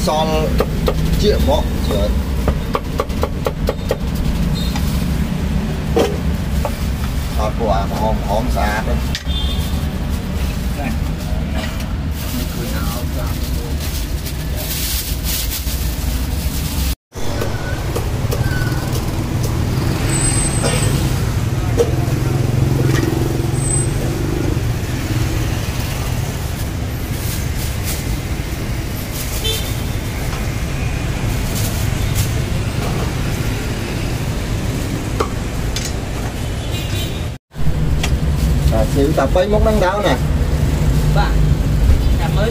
son chia mỏ rồi quả hòm hòm xa đấy xíu tập bấy món nắng đáo nè bạn cảm ơn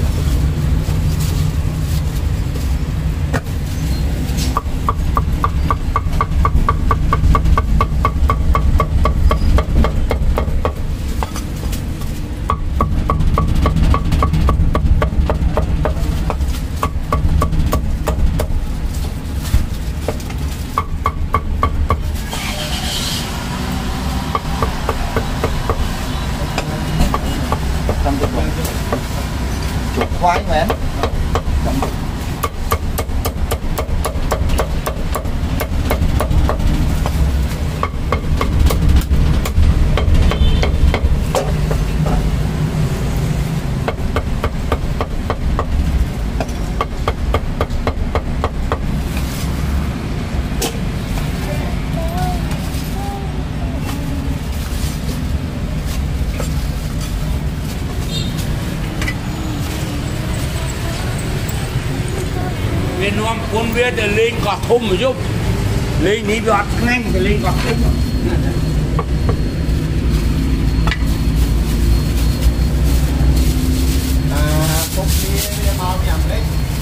khoái mến Nom cuốn viết để lên cọt thum mà giúp lên đi đoạt nhanh thì lên cọt thum phút đi mau nhầm đấy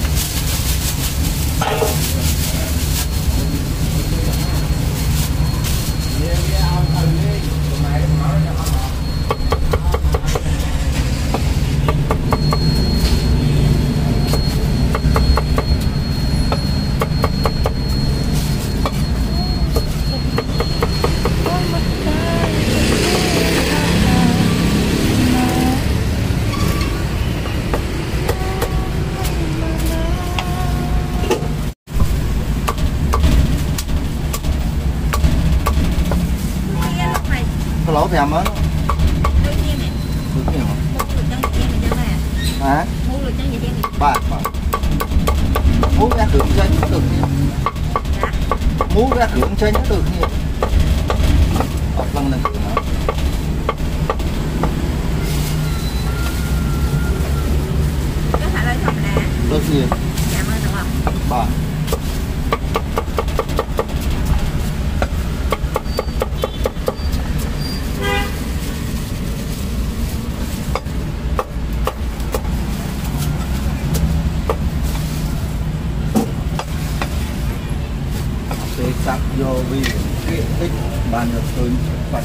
lẩu thèm á. Đương nhiên nè. Đương nhiên hả? Mua được chân gì đen này nè. Hả? Mua được chân gì đen này. Ba. Mua ra hưởng chân được nha. Dạ. Mua ra hưởng chân được nha. Học lần lần hả? Có phải lấy không nè? Được nhiên. Cảm ơn đúng không? Ba. Sắp vô vì diện tích ban được hơn phải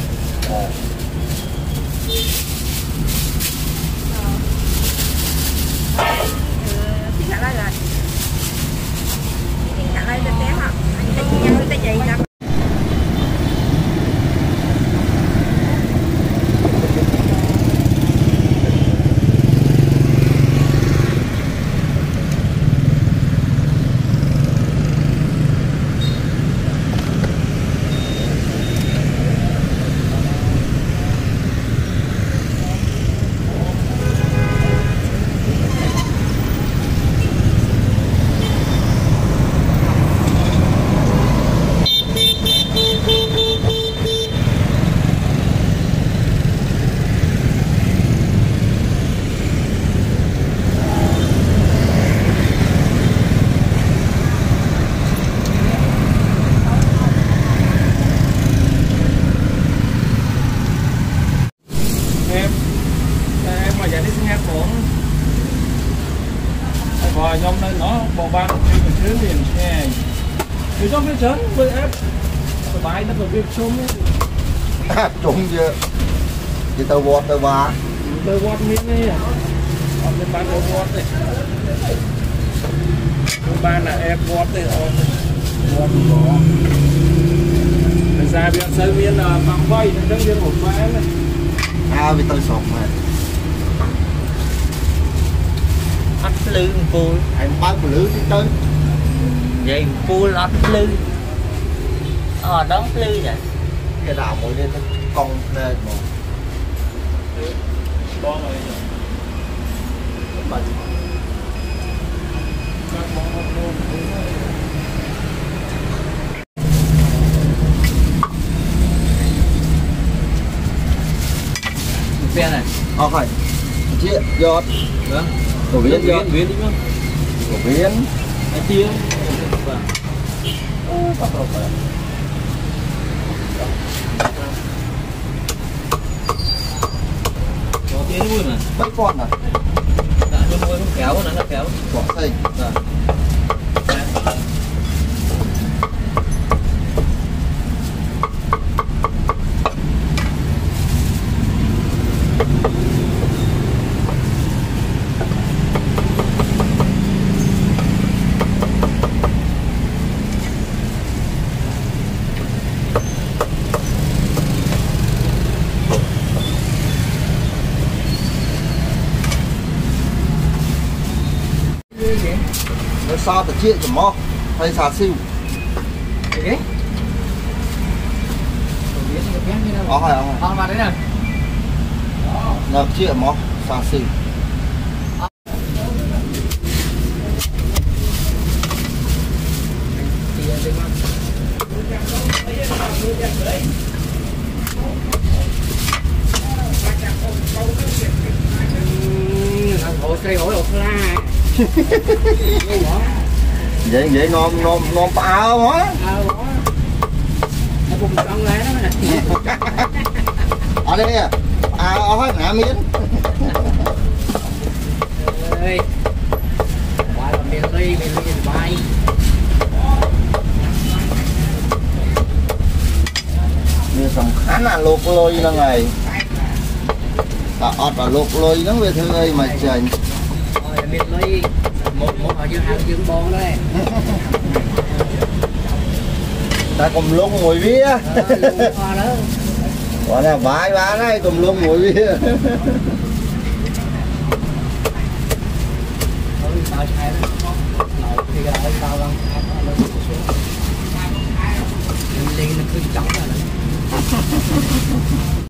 chị trả lời rồi. Chị trả lời cho bé hả? Anh ta chị nhau ta chị nè. Và nhóm này nó bỏ ban đi một thứ liền xe thì trong cái chấn với ép cái bài nó còn việc chung ấy chung chưa thì tàu vọt tàu ba miếng này ở bên ban tàu vọt này bên ban là ép vọt này vọt có bây giờ bây giờ viên là bằng vay nó đang viên một máy này vì tôi sọc này ăn lư phu anh bao lưới đi tới vậy phu lót lư đón lư vậy cái đảo mỗi đêm nó cong lên mà Bon rồi. phe này phải chia giọt Vâng. của biến giọt Biến đi không? của biến Cái tiêu. Vâng. Có tiếng luôn mà. bắt con à Đã cho môi không kéo nó kéo. bỏ thầy Vâng. nó sao phải chia cho mò hay xà siêu cái hỏi vào đấy nè nó chia mò xà siêu cây hổ lột la vậy vậy ngon bao hả nó cùng con lá đó nè ở đây à hỏi nè miếng ơi qua làm miền ly bay như sầm khán là luộc lôi nó ngày ta ọt là luộc lôi nó về thương ơi mà trời rồi miền ly một họ dương hàng dương bon đấy ta cùng luôn mùi bia gọi là vài ba đây cùng luôn mùi bia tao chạy đó thì cái đó tao đang đi nó cứ chóng rồi